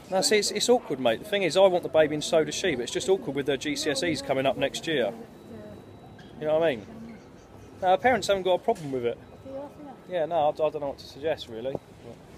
No, see, it's awkward, mate. The thing is, I want the baby and so does she, but it's just awkward with their GCSEs coming up next year. You know what I mean? No, her parents haven't got a problem with it. Yeah, no, I don't know what to suggest, really. But